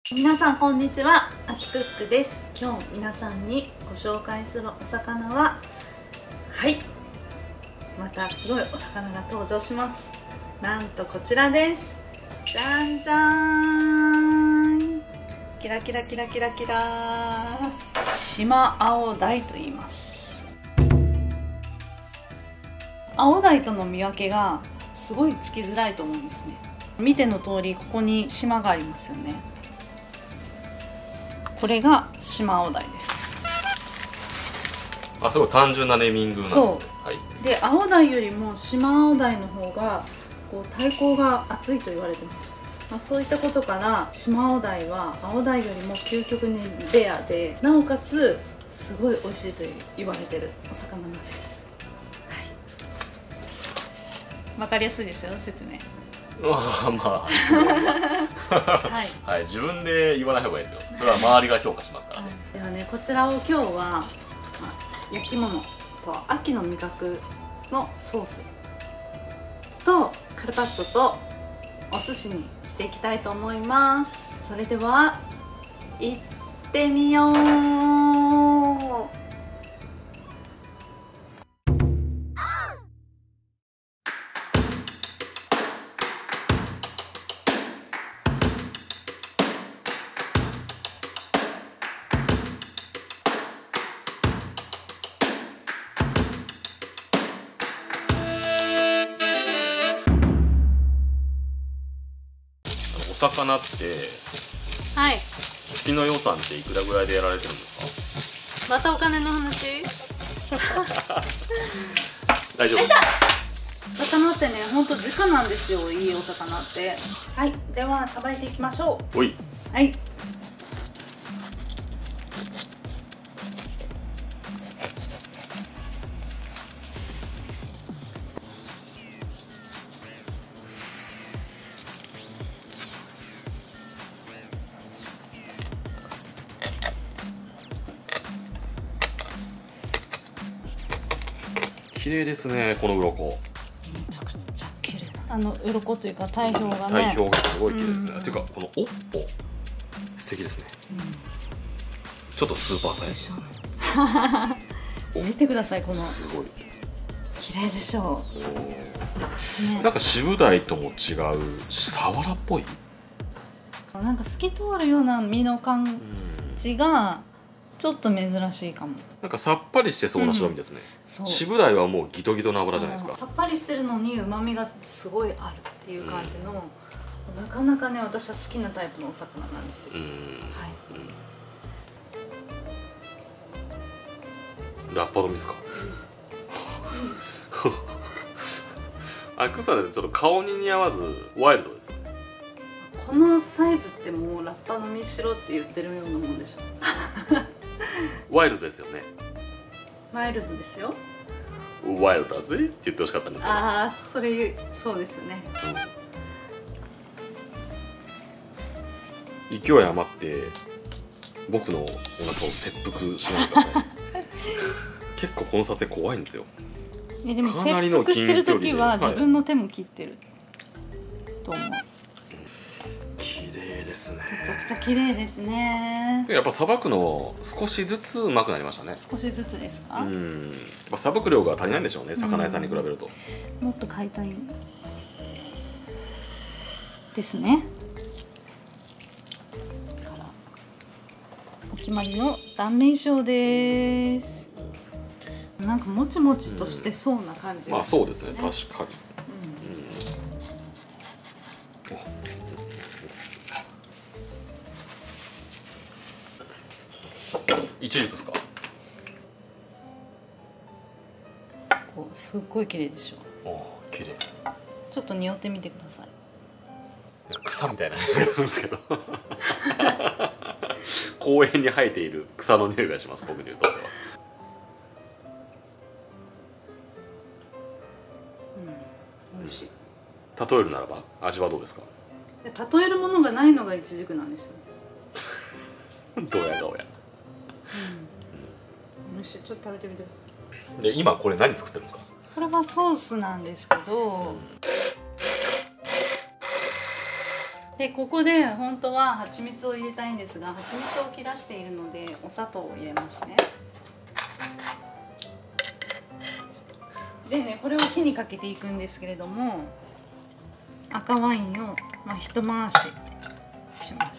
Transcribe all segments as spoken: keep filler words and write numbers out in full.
皆さんこんにちは、あきクックです。今日皆さんにご紹介するお魚は、はい、またすごいお魚が登場します。なんとこちらです。じゃんじゃーん、キラキラキラキラキラ、シマアオダイと言います。アオダイとの見分けがすごいつきづらいと思うんですね。見ての通り、ここに島がありますよね。これがシマアオダイです。 あ、すごい単純なネーミングなんですね。はい、 で、アオダイよりもシマアオダイの方がこう体高が厚いと言われてます。まあ、そういったことからシマアオダイはアオダイよりも究極にレアで、なおかつすごい美味しいと言われてるお魚なんです。はい、わかりやすいですよ、説明。 まあまあはい、はい、自分で言わない方がいいですよ。それは周りが評価しますからね。はい、 ではね、こちらを今日は、まあ、焼き物と秋の味覚のソースとカルパッチョとお寿司にしていきたいと思います。それでは行ってみよう。 お魚って、 はい、 月の予算っていくらぐらいでやられてるんですか？またお金の話大丈夫？ 魚ってね、ほんと直なんですよ、いいお魚って。はい、ではさばいていきましょう。 おい。 はい。 綺麗ですね、この鱗。めちゃくちゃ綺麗な。あの鱗というか体表がね。 体表がすごい綺麗ですね。っていうかこのおっぽ素敵ですね。うん、ちょっとスーパーサイズですね。 見てください、この。 すごい。 綺麗でしょう。 ね、なんかシブダイとも違うサワラっぽい。 なんか透き通るような身の感じがちょっと珍しいかも。 なんかさっぱりしてそうな白身ですね。うん、シブダイはもうギトギトな油じゃないですか。 さっぱりしてるのに旨味がすごいあるっていう感じの、うん、なかなかね、私は好きなタイプのお魚なんですよ。はい。 うん、ラッパ飲みですか？アクサでちょっと顔に似合わずワイルドですよね。 このサイズってもうラッパ飲みしろって言ってるようなもんでしょ。 ワイルドですよね。 ワイルドですよ。 ワイルドだぜって言ってほしかったんですけど。 ああ、それそうですよね。 うん、勢い余って僕のお腹を切腹しないでください。結構この撮影怖いんですよ。 え、でも切腹してる時は自分の手も切ってる、はい、と思う。 ですね、 めちゃくちゃ綺麗ですね。 やっぱさばくの少しずつうまくなりましたね。 少しずつですか？うん、 さばく量が足りないんでしょうね、魚屋さんに比べると。 もっと買いたいですね。からお決まりの断面賞です。なんかもちもちとしてそうな感じ、ね、 うん、まあそうですね、確かに。イチジクですか？ こうすっごい綺麗でしょ。 ああ、綺麗。 ちょっと匂ってみてください。 草みたいな匂いがするんですけど。公園に生えている草の匂いがします、僕に言うと。 うん、美味しい。 例えるならば味はどうですか？ 例えるものがないのがイチジクなんですよ。 どうや顔や。 うん、美味しい。ちょっと食べてみて。 で、今これ何作ってるんですか？ これはソースなんですけど、 でここで本当は蜂蜜を入れたいんですが、蜂蜜を切らしているのでお砂糖を入れますね。でね、これを火にかけていくんですけれども、赤ワインをまあ一回しします。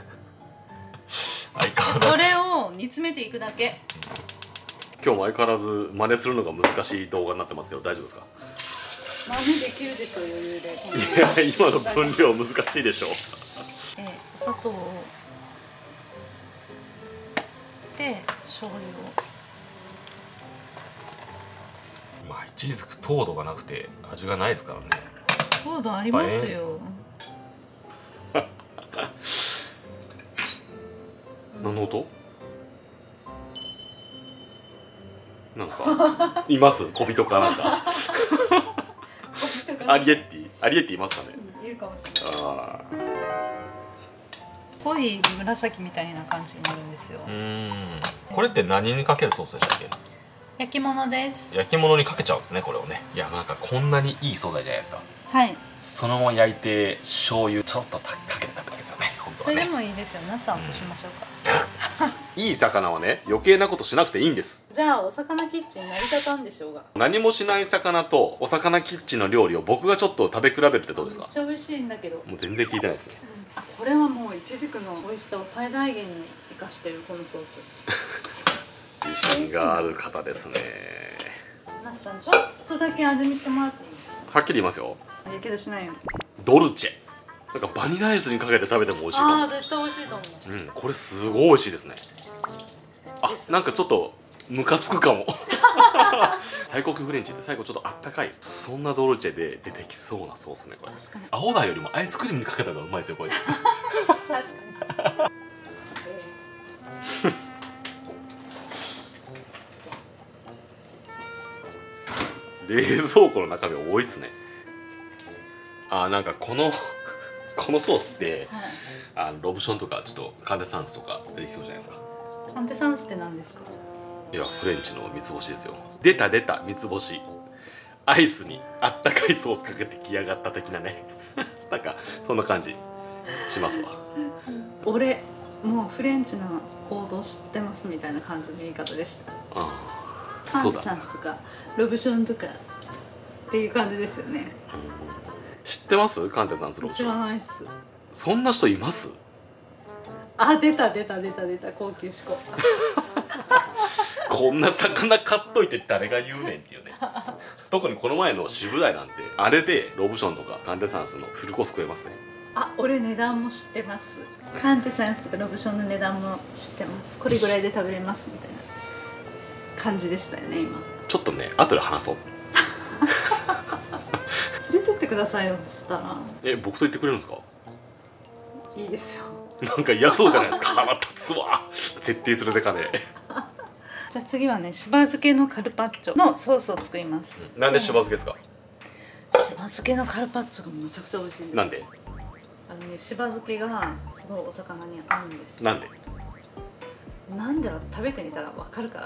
相変わらずこれを煮詰めていくだけ。 今日も相変わらず真似するのが難しい動画になってますけど大丈夫ですか？ 真似できるでしょ、余裕で。 いや、今の分量難しいでしょ。 えー、お砂糖をで醤油を。 まあ一軸糖度がなくて味がないですからね。 糖度ありますよ。 何の音？なんかいます？小人かなんか。アリエッティ、アリエッティいますかね。 いるかもしれない。 あ濃い紫みたいな感じになるんですよ。 うん。これって何にかけるソースでしたっけ？ 焼き物です。 焼き物にかけちゃうんですね、これをね。いや、なんかこんなにいい素材じゃないですか。 はい。 そのまま焼いて醤油ちょっとかけて食べたいですよね。本当はね。 それでもいいですよ。ナスさん、そうしましょうか。 いい魚はね、余計なことしなくていいんです。 じゃあお魚キッチン成り立たんでしょうが。 何もしない魚とお魚キッチンの料理を僕がちょっと食べ比べるってどうですか？ めっちゃ美味しいんだけど。 もう全然聞いてないですね。 あ、これはもうイチジクの美味しさを最大限に生かしてるこのソース。 自信がある方ですね。 ナスさん、ちょっとだけ味見してもらっていいですか？ はっきり言いますよ。 やけどしないように。 ドルチェ。なんかバニラアイスにかけて食べても美味しいかも。 ああ、絶対美味しいと思う。 うん、これすごい美味しいですね。あ、なんかちょっとムカつくかも。最高級フレンチって最後ちょっとあったかい、そんなドルチェで出てきそうなソースね、これ。 確かに。 青だよりもアイスクリームにかけた方がうまいですよ、これ。 確かに。 冷蔵庫の中身多いっすね。あー、なんかこのこのソースって、はい、あのロブションとかちょっとカンテサンスとか出てきそうじゃないですか。 カンテサンスって何ですか？ いや、フレンチの三つ星ですよ。出た出た三つ星。アイスにあったかいソースかけてきやがった的なね。なんかそんな感じしますわ。 俺もうフレンチの王道知ってますみたいな感じの言い方でした。 ああ、 カンテサンスとかロブションとかっていう感じですよね。 知ってます？カンテサンスロブション。 知らないっす。 そんな人います？ あ、出た出た出た出た、高級志向。 こんな魚買っといて誰が言うねんっていうね。特にこの前の渋台なんてあれでロブションとかカンテサンスのフルコース食えますね。 あ、俺値段も知ってます。カンテサンスとかロブションの値段も知ってます。これぐらいで食べれますみたいな感じでしたよね、今。 ちょっとね、後で話そう。 連れてってくださいよ、そしたら。 え、僕と言ってくれるんですか？ いいですよ。 なんか嫌そうじゃないですか。腹立つわ。絶対連れてかねえ。 じゃあ次はね、しば漬けのカルパッチョのソースを作ります。 なんでしば漬けですか？ しば漬けのカルパッチョがめちゃくちゃ美味しいんです。 なんで？ あのね、しば漬けがすごいお魚に合うんです。 なんで？ なんでは食べてみたらわかるから。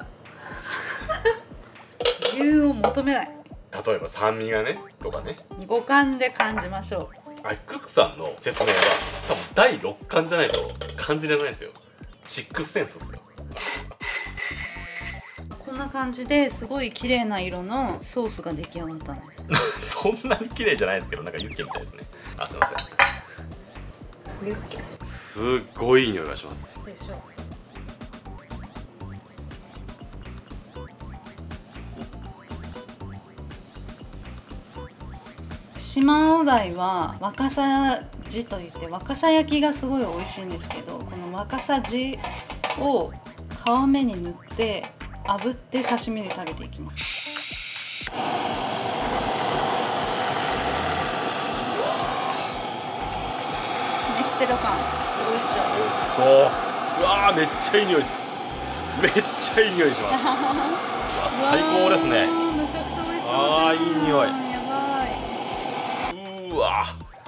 理由を求めない。 例えば酸味がねとかね、 五感で感じましょう。 あれクックさんの説明は多分だいろっかんじゃないと感じれないですよ。シックスセンスですよ。 こんな感じですごい綺麗な色のソースが出来上がったんです。 そんなに綺麗じゃないですけど、なんかユッケみたいですね。あ、すいません。 ユッケすっごいいい匂いがします。 でしょ。島尾鯛は若狭地といって若狭焼きがすごい美味しいんですけど、この若狭地を皮目に塗って炙って刺身で食べていきます。飯テロ感すごいっしょ。 おいしそう。うわー、めっちゃいい匂いです。めっちゃいい匂いします。うわ、最高ですね。 めちゃくちゃ美味しそうじゃん。 あー、いい匂い。 やばい。 うわ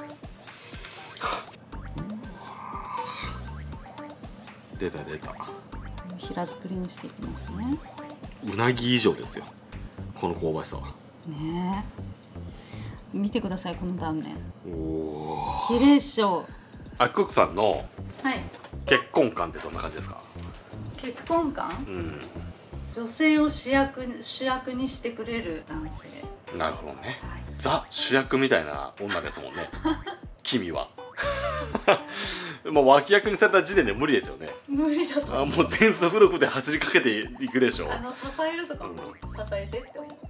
出た出た。 平作りにしていきますね。 うなぎ以上ですよ、この香ばしさは。 ねえ、 見てくださいこの断面。 おお。 綺麗っしょ。 あクックさんのはい。 結婚観ってどんな感じですか？ 結婚観？ うん。 女性を主役主役にしてくれる男性。 なるほどね。 はい、 ザ主役みたいな女ですもんね。君は。もう脇役にされた時点で無理ですよね。 無理だと思う。 あもう全速力で走りかけていくでしょう。 あの支えるとかも、うん、支えてって思う。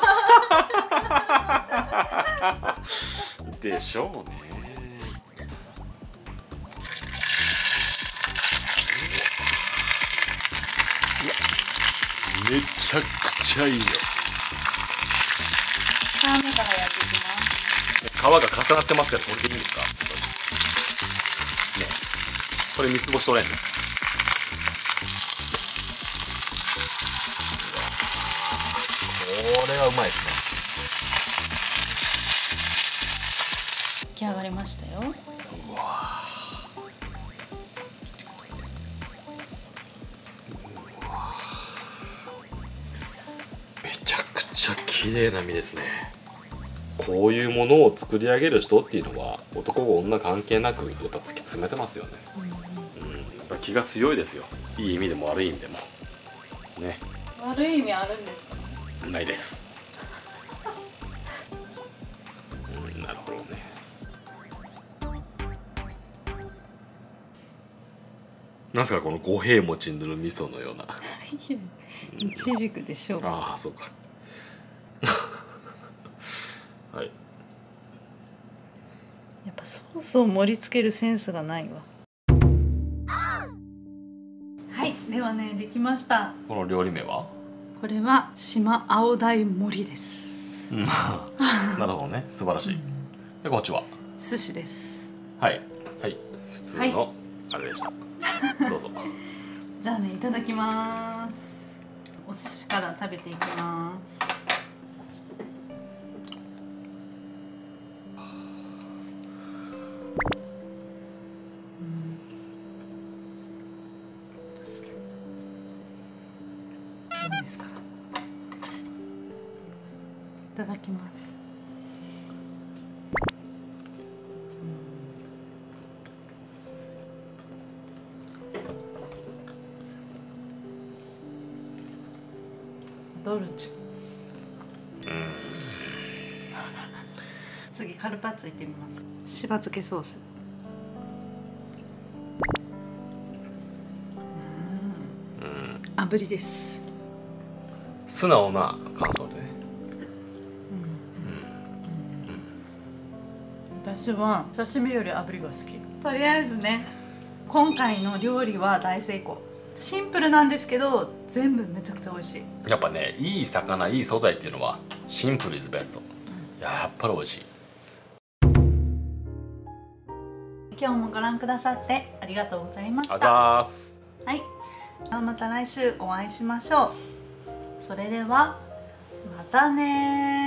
でしょうね。めちゃくちゃいいよ。 皮目からやっていきます。 皮が重なってますからこれでいいんですか？ね、これ三つ星取れんの。これはうまいですね。出来上がりましたよ。うわめちゃくちゃ綺麗な身ですね。こういうものを作り上げる人っていうのは男女関係なくやっぱ突き詰めてますよね。うん、うん、やっぱ気が強いですよ。いい意味でも悪い意味でもね。 悪い意味あるんですか？ ないです。うん、なるほどね。なんすかこの五平餅に塗る味噌のような。 いちじくでしょう。 ああそうか。はい。 やっぱソースを盛り付けるセンスがないわ。はい、ではねできました。 この料理名は？ これは島青鯛盛りです。 なるほどね、素晴らしい。でこっちは？ 寿司です。 はいはい普通のあれでした。どうぞ。 じゃあねいただきます。お寿司から食べていきます。どうですか？いただきます。ドルチェ。次カルパッチョいってみます。しば漬けソース。うん、炙りです。 素直な感想でね。 私は刺身より炙りが好き。とりあえずね今回の料理は大成功。シンプルなんですけど全部めちゃくちゃ美味しい。 やっぱねいい魚いい素材っていうのはシンプルイズベスト、うん、やっぱり美味しい。 今日もご覧くださってありがとうございました。 あざーす。 はい、また来週お会いしましょう。それではまたねー。